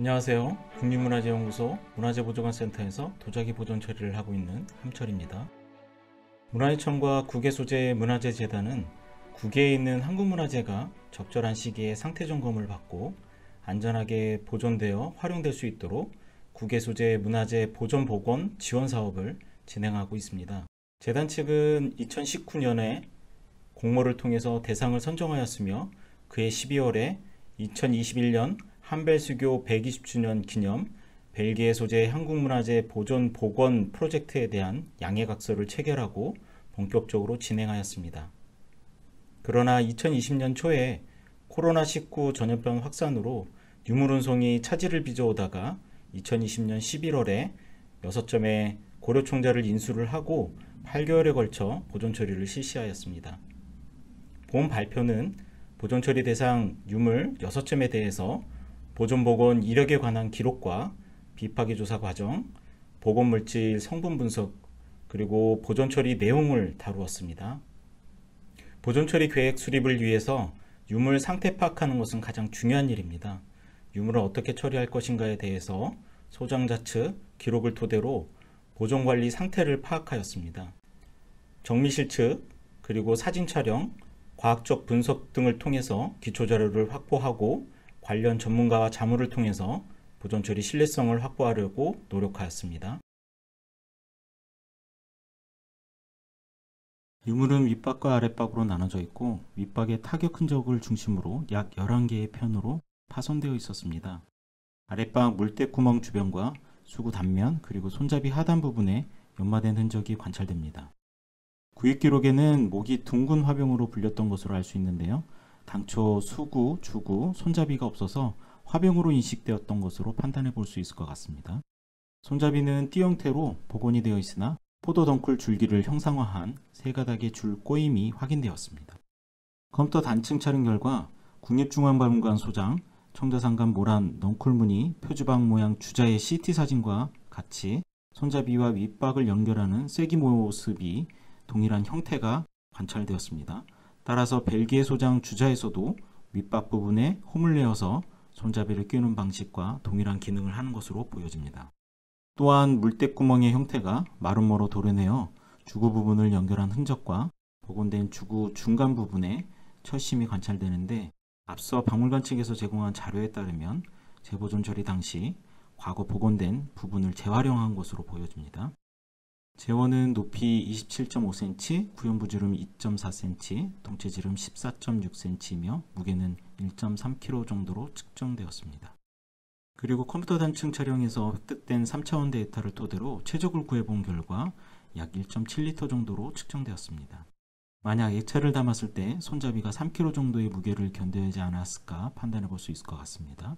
안녕하세요. 국립문화재연구소 문화재보존관센터에서 도자기 보존 처리를 하고 있는 함철입니다. 문화유천과 국외 소재 문화재재단은 국외에 있는 한국문화재가 적절한 시기에 상태 점검을 받고 안전하게 보존되어 활용될 수 있도록 국외 소재 문화재 보존 복원 지원 사업을 진행하고 있습니다. 재단 측은 2019년에 공모를 통해서 대상을 선정하였으며 그해 12월에 2021년 한벨수교 120주년 기념 벨기에 소재 한국문화재 보존 복원 프로젝트에 대한 양해각서를 체결하고 본격적으로 진행하였습니다. 그러나 2020년 초에 코로나19 전염병 확산으로 유물운송이 차질을 빚어오다가 2020년 11월에 6점의 고려총자를 인수를 하고 8개월에 걸쳐 보존 처리를 실시하였습니다. 본 발표는 보존 처리 대상 유물 6점에 대해서 보존 복원 이력에 관한 기록과 비파기 조사 과정, 복원 물질 성분 분석, 그리고 보존 처리 내용을 다루었습니다. 보존 처리 계획 수립을 위해서 유물 상태 파악하는 것은 가장 중요한 일입니다. 유물을 어떻게 처리할 것인가에 대해서 소장자 측 기록을 토대로 보존 관리 상태를 파악하였습니다. 정미실 측, 그리고 사진 촬영, 과학적 분석 등을 통해서 기초 자료를 확보하고 관련 전문가와 자문을 통해서 보존 처리 신뢰성을 확보하려고 노력하였습니다. 유물은 윗박과 아랫박으로 나눠져 있고 윗박의 타격 흔적을 중심으로 약 11개의 편으로 파손되어 있었습니다. 아랫박 물때구멍 주변과 수구 단면 그리고 손잡이 하단 부분에 연마된 흔적이 관찰됩니다. 구입 기록에는 목이 둥근 화병으로 불렸던 것으로 알 수 있는데요. 당초 수구, 주구, 손잡이가 없어서 화병으로 인식되었던 것으로 판단해 볼 수 있을 것 같습니다. 손잡이는 띠 형태로 복원이 되어 있으나 포도 덩쿨 줄기를 형상화한 세 가닥의 줄 꼬임이 확인되었습니다. 컴퓨터 단층 촬영 결과 국립중앙박물관 소장, 청자상간 모란 넝쿨무늬 표주박 모양 주자의 CT 사진과 같이 손잡이와 윗박을 연결하는 쐐기 모습이 동일한 형태가 관찰되었습니다. 따라서 벨기에 소장 주자에서도 윗박 부분에 홈을 내어서 손잡이를 끼우는 방식과 동일한 기능을 하는 것으로 보여집니다. 또한 물때구멍의 형태가 마름모로 도려내어 주구 부분을 연결한 흔적과 복원된 주구 중간 부분에 철심이 관찰되는데 앞서 박물관 측에서 제공한 자료에 따르면 재보존 처리 당시 과거 복원된 부분을 재활용한 것으로 보여집니다. 재원은 높이 27.5cm, 구연부지름 2.4cm, 동체지름 14.6cm이며 무게는 1.3kg 정도로 측정되었습니다. 그리고 컴퓨터 단층 촬영에서 획득된 3차원 데이터를 토대로 최적을 구해본 결과 약 1.7L 정도로 측정되었습니다. 만약 액체를 담았을 때 손잡이가 3kg 정도의 무게를 견뎌야지 않았을까 판단해 볼 수 있을 것 같습니다.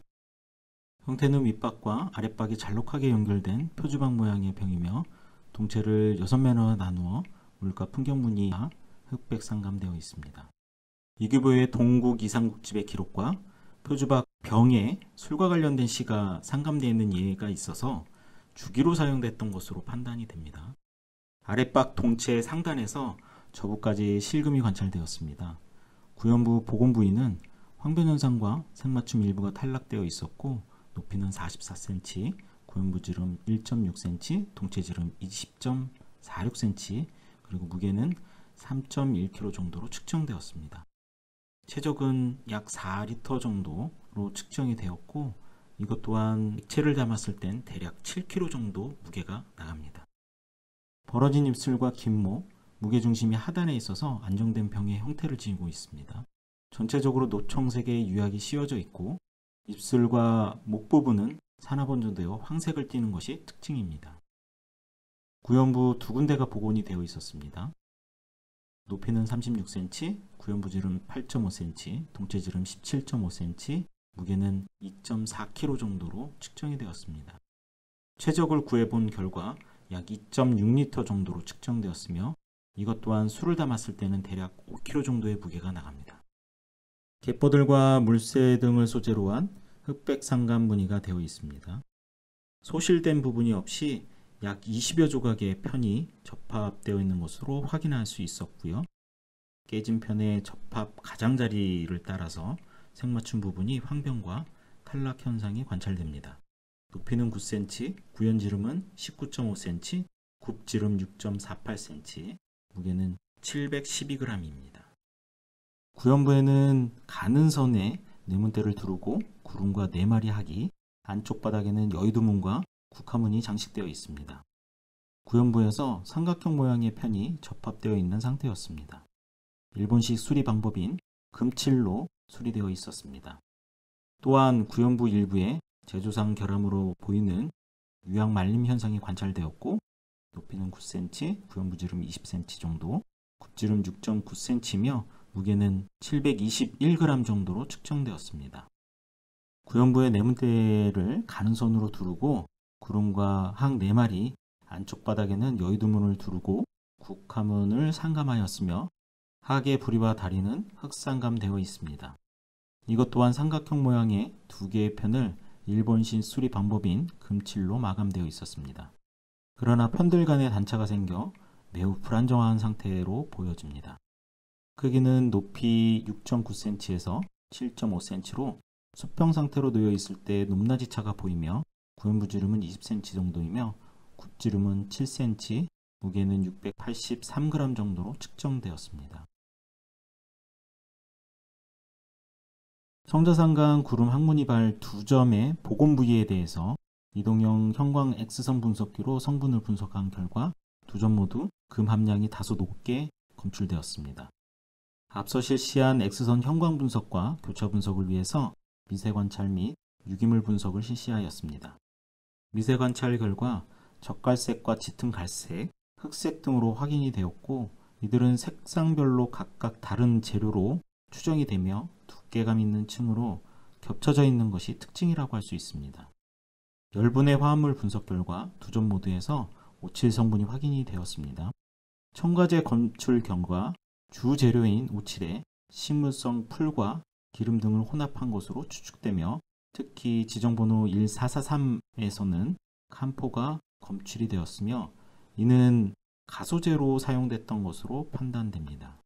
형태는 윗박과 아랫박이 잘록하게 연결된 표주박 모양의 병이며 동체를 6면으로 나누어 물과 풍경 무늬와 흑백 상감되어 있습니다. 이규보의 동국 이상국집의 기록과 표주박 병에 술과 관련된 시가 상감되어 있는 예가 있어서 주기로 사용됐던 것으로 판단이 됩니다. 아랫박 동체 상단에서 저부까지 실금이 관찰되었습니다. 구연부 복원 부위는 황변 현상과 색맞춤 일부가 탈락되어 있었고 높이는 44cm, 구연부지름 1.6cm, 동체지름 20.46cm, 그리고 무게는 3.1kg 정도로 측정되었습니다. 체적은 약 4L 정도로 측정이 되었고 이것 또한 액체를 담았을 땐 대략 7kg 정도 무게가 나갑니다. 벌어진 입술과 긴 목, 무게중심이 하단에 있어서 안정된 병의 형태를 지니고 있습니다. 전체적으로 노청색의 유약이 씌워져 있고 입술과 목 부분은 산화번져되어 황색을 띠는 것이 특징입니다. 구연부 두 군데가 복원이 되어 있었습니다. 높이는 36cm, 구연부지름 8.5cm, 동체지름 17.5cm, 무게는 2.4kg 정도로 측정이 되었습니다. 최적을 구해본 결과 약 2.6L 정도로 측정되었으며 이것 또한 술을 담았을 때는 대략 5kg 정도의 무게가 나갑니다. 갯버들과 물새 등을 소재로 한 흑백 상감 무늬가 되어 있습니다. 소실된 부분이 없이 약 20여 조각의 편이 접합되어 있는 것으로 확인할 수 있었고요. 깨진 편의 접합 가장자리를 따라서 색맞춤 부분이 황변과 탈락 현상이 관찰됩니다. 높이는 9cm, 구연지름은 19.5cm, 굽지름 6.48cm, 무게는 712g입니다. 구연부에는 가는 선에 네문대를 두르고 구름과 4마리 하기, 안쪽 바닥에는 여의도문과 국화문이 장식되어 있습니다. 구연부에서 삼각형 모양의 편이 접합되어 있는 상태였습니다. 일본식 수리 방법인 금칠로 수리되어 있었습니다. 또한 구연부 일부에 제조상 결함으로 보이는 유약 말림 현상이 관찰되었고, 높이는 9cm, 구연부지름 20cm 정도, 굽지름 6.9cm며 무게는 721g 정도로 측정되었습니다. 구연부의 네문대를 가는선으로 두르고 구름과 항 4마리, 안쪽 바닥에는 여의도문을 두르고 국화문을 상감하였으며 하계 부리와 다리는 흑상감되어 있습니다. 이것 또한 삼각형 모양의 2개의 편을 일본식 수리 방법인 금칠로 마감되어 있었습니다. 그러나 편들 간에 단차가 생겨 매우 불안정한 상태로 보여집니다. 크기는 높이 6.9cm에서 7.5cm로 수평 상태로 놓여 있을 때 높낮이 차가 보이며 구연부지름은 20cm 정도이며 굽지름은 7cm, 무게는 683g 정도로 측정되었습니다. 청자상간 구름 항문이발 2점의 복원 부위에 대해서 이동형 형광 X선 분석기로 성분을 분석한 결과 2점 모두 금 함량이 다소 높게 검출되었습니다. 앞서 실시한 X선 형광 분석과 교차 분석을 위해서 미세 관찰 및 유기물 분석을 실시하였습니다. 미세 관찰 결과 적갈색과 짙은 갈색, 흑색 등으로 확인이 되었고, 이들은 색상별로 각각 다른 재료로 추정이 되며 두께감 있는 층으로 겹쳐져 있는 것이 특징이라고 할 수 있습니다. 열분의 화합물 분석 결과 2점 모두에서 오칠 성분이 확인이 되었습니다. 첨가제 검출 결과 주 재료인 오칠에 식물성 풀과 기름 등을 혼합한 것으로 추측되며, 특히 지정번호 1443에서는 캄포가 검출이 되었으며 이는 가소제로 사용됐던 것으로 판단됩니다.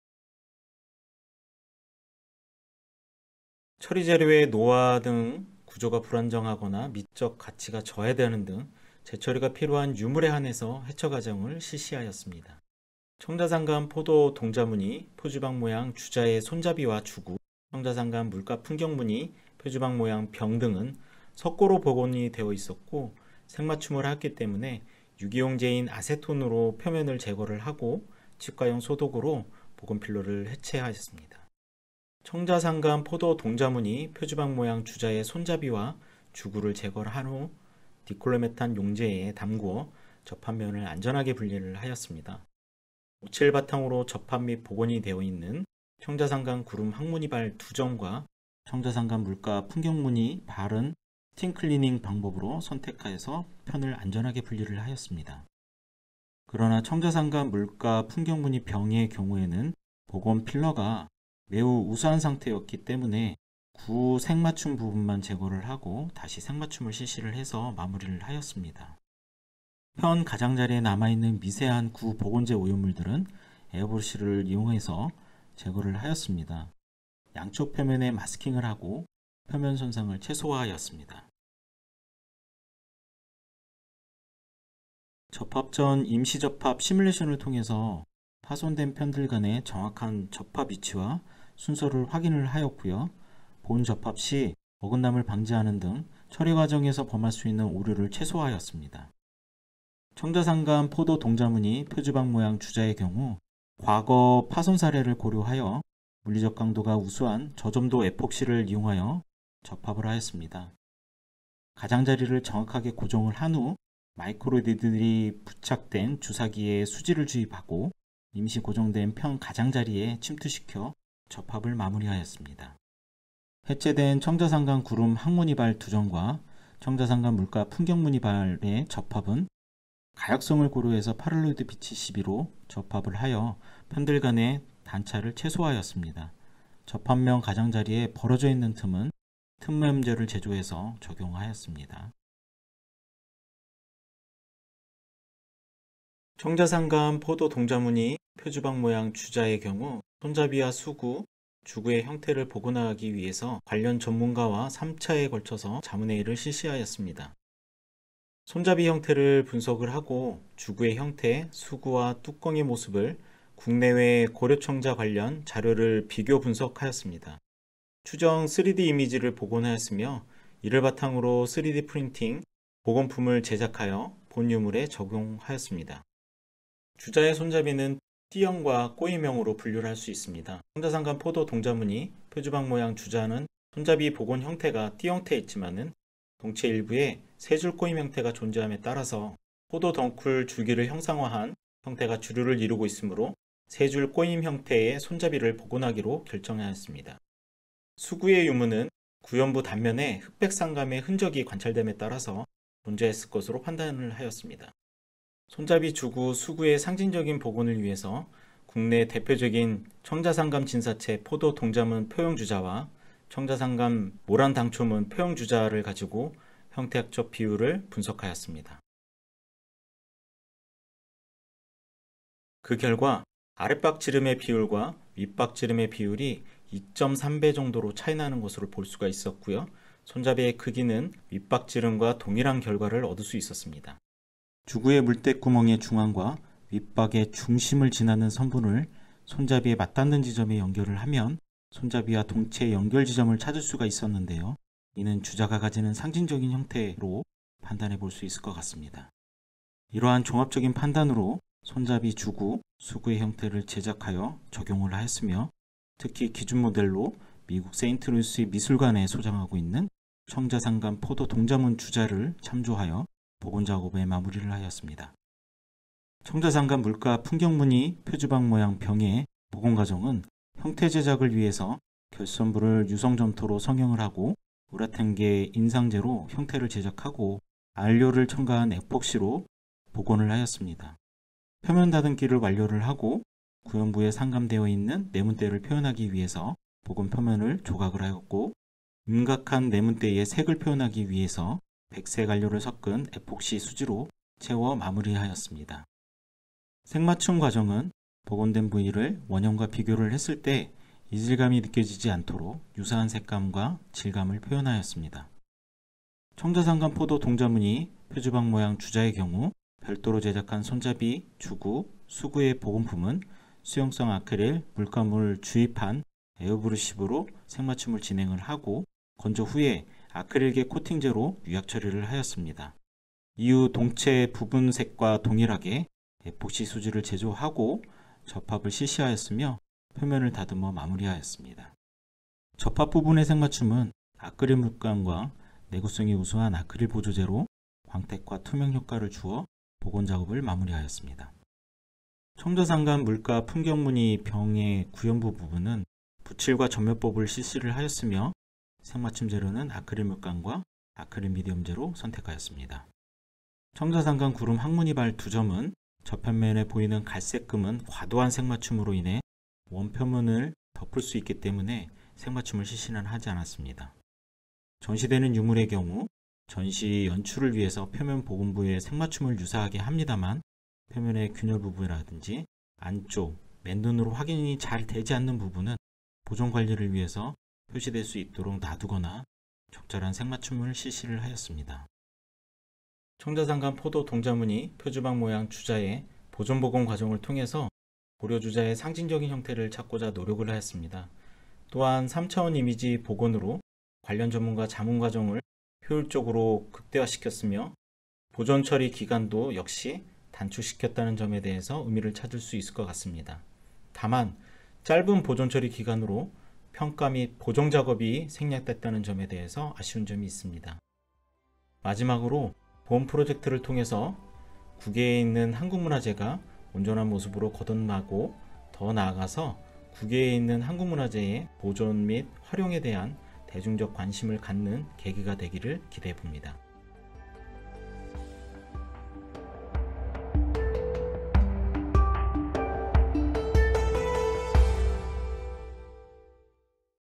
처리 재료의 노화 등 구조가 불안정하거나 미적 가치가 저해되는 등 재처리가 필요한 유물에 한해서 해처 과정을 실시하였습니다. 청자상간 포도 동자무늬, 표주방 모양 주자의 손잡이와 주구, 청자상간 물가 풍경무늬, 표주방 모양 병 등은 석고로 복원이 되어 있었고, 색맞춤을 했기 때문에 유기용제인 아세톤으로 표면을 제거를 하고 치과용 소독으로 복원 필러를 해체하였습니다. 청자상간 포도 동자무늬, 표주방 모양 주자의 손잡이와 주구를 제거를 한 후 디클로메탄 용제에 담구어 접합면을 안전하게 분리를 하였습니다. 오칠 바탕으로 접합 및 복원이 되어 있는 청자상간 구름 항문이발 2점과 청자상간 물가 풍경무늬 발은 스팀 클리닝 방법으로 선택하여서 편을 안전하게 분리를 하였습니다. 그러나 청자상간 물가 풍경무늬 병의 경우에는 복원 필러가 매우 우수한 상태였기 때문에 구 색맞춤 부분만 제거를 하고 다시 색맞춤을 실시를 해서 마무리를 하였습니다. 편 가장자리에 남아있는 미세한 구 복원제 오염물들은 에어브러시를 이용해서 제거를 하였습니다. 양쪽 표면에 마스킹을 하고 표면 손상을 최소화하였습니다. 접합 전 임시 접합 시뮬레이션을 통해서 파손된 편들 간의 정확한 접합 위치와 순서를 확인을 하였고요. 본 접합 시 어긋남을 방지하는 등 처리 과정에서 범할 수 있는 오류를 최소화하였습니다. 청자상간 포도 동자무늬 표주방 모양 주자의 경우 과거 파손 사례를 고려하여 물리적 강도가 우수한 저점도 에폭시를 이용하여 접합을 하였습니다. 가장자리를 정확하게 고정을 한 후 마이크로리들이 부착된 주사기에 수지를 주입하고 임시 고정된 편 가장자리에 침투시켜 접합을 마무리하였습니다. 해체된 청자상간 구름 항문이발 2점과 청자상간 물가 풍경무늬발의 접합은 가역성을 고려해서 파랄로이드 비치 12로 접합을 하여 편들 간의 단차를 최소화하였습니다. 접합면 가장자리에 벌어져 있는 틈은 틈매염제를 제조해서 적용하였습니다. 청자상간 포도 동자무늬 표주방 모양 주자의 경우 손잡이와 수구, 주구의 형태를 복원하기 위해서 관련 전문가와 3차에 걸쳐서 자문회의를 실시하였습니다. 손잡이 형태를 분석을 하고 주구의 형태, 수구와 뚜껑의 모습을 국내외 고려청자 관련 자료를 비교 분석하였습니다. 추정 3D 이미지를 복원하였으며 이를 바탕으로 3D 프린팅, 복원품을 제작하여 본 유물에 적용하였습니다. 주자의 손잡이는 T형과 꼬임형으로 분류를 할 수 있습니다. 청자상간 포도 동자무늬, 표주박 모양 주자는 손잡이 복원 형태가 T 형태에 있지만은 동체 일부에 세 줄 꼬임 형태가 존재함에 따라서 포도 덩쿨 줄기를 형상화한 형태가 주류를 이루고 있으므로 세 줄 꼬임 형태의 손잡이를 복원하기로 결정하였습니다. 수구의 유무는 구연부 단면에 흑백 상감의 흔적이 관찰됨에 따라서 존재했을 것으로 판단을 하였습니다. 손잡이 주구, 수구의 상징적인 복원을 위해서 국내 대표적인 청자상감 진사체 포도 동자문 표형주자와 청자상감 모란당초문 표형주자를 가지고 형태학적 비율을 분석하였습니다. 그 결과 아랫박 지름의 비율과 윗박 지름의 비율이 2.3배 정도로 차이나는 것으로 볼 수가 있었고요. 손잡이의 크기는 윗박 지름과 동일한 결과를 얻을 수 있었습니다. 주구의 물대구멍의 중앙과 윗박의 중심을 지나는 선분을 손잡이에 맞닿는 지점에 연결을 하면 손잡이와 동체의 연결 지점을 찾을 수가 있었는데요. 이는 주자가 가지는 상징적인 형태로 판단해 볼 수 있을 것 같습니다. 이러한 종합적인 판단으로 손잡이 주구, 수구의 형태를 제작하여 적용을 하였으며 특히 기준 모델로 미국 세인트루이스 미술관에 소장하고 있는 청자상감 포도 동자문 주자를 참조하여 복원 작업에 마무리를 하였습니다. 청자상감 물가 풍경무늬 표주박 모양 병의 복원 과정은 형태 제작을 위해서 결선부를 유성점토로 성형을 하고 우라텐계 인상제로 형태를 제작하고 안료를 첨가한 에폭시로 복원을 하였습니다. 표면 다듬기를 완료를 하고 구연부에 상감되어 있는 내문대를 표현하기 위해서 복원 표면을 조각을 하였고 윤곽한 내문대의 색을 표현하기 위해서 백색 안료를 섞은 에폭시 수지로 채워 마무리하였습니다. 색맞춤 과정은 복원된 부위를 원형과 비교를 했을 때 이질감이 느껴지지 않도록 유사한 색감과 질감을 표현하였습니다. 청자상감 포도 동자무늬 표주박 모양 주자의 경우 별도로 제작한 손잡이, 주구, 수구의 복원품은 수용성 아크릴 물감을 주입한 에어브러시로 색맞춤을 진행을 하고 건조 후에 아크릴계 코팅제로 유약 처리를 하였습니다. 이후 동체 부분 색과 동일하게 에폭시 수지를 제조하고 접합을 실시하였으며 표면을 다듬어 마무리하였습니다. 접합 부분의 색맞춤은 아크릴 물감과 내구성이 우수한 아크릴 보조제로 광택과 투명 효과를 주어 복원 작업을 마무리하였습니다. 청자상감 물가 풍경무늬 병의 구연부 부분은 붓칠과 전면법을 실시를 하였으며 색맞춤 재료는 아크릴 물감과 아크릴 미디엄제로 선택하였습니다. 청자상감 구름 항무늬발 두 점은 저편면에 보이는 갈색금은 과도한 색맞춤으로 인해 원표면을 덮을 수 있기 때문에 색맞춤을 실시는 하지 않았습니다. 전시되는 유물의 경우 전시 연출을 위해서 표면 복원부에 색맞춤을 유사하게 합니다만 표면의 균열 부분이라든지 안쪽, 맨눈으로 확인이 잘 되지 않는 부분은 보존 관리를 위해서 표시될 수 있도록 놔두거나 적절한 색맞춤을 실시를 하였습니다. 청자상감 포도 동자무늬 표주박 모양 주자의 보존 복원 과정을 통해서 고려주자의 상징적인 형태를 찾고자 노력을 하였습니다. 또한 3차원 이미지 복원으로 관련 전문가 자문 과정을 효율적으로 극대화시켰으며 보존 처리 기간도 역시 단축시켰다는 점에 대해서 의미를 찾을 수 있을 것 같습니다. 다만 짧은 보존 처리 기간으로 평가 및 보정 작업이 생략됐다는 점에 대해서 아쉬운 점이 있습니다. 마지막으로 본 프로젝트를 통해서 국외에 있는 한국문화재가 온전한 모습으로 거듭나고 더 나아가서 국외에 있는 한국문화재의 보존 및 활용에 대한 대중적 관심을 갖는 계기가 되기를 기대해 봅니다.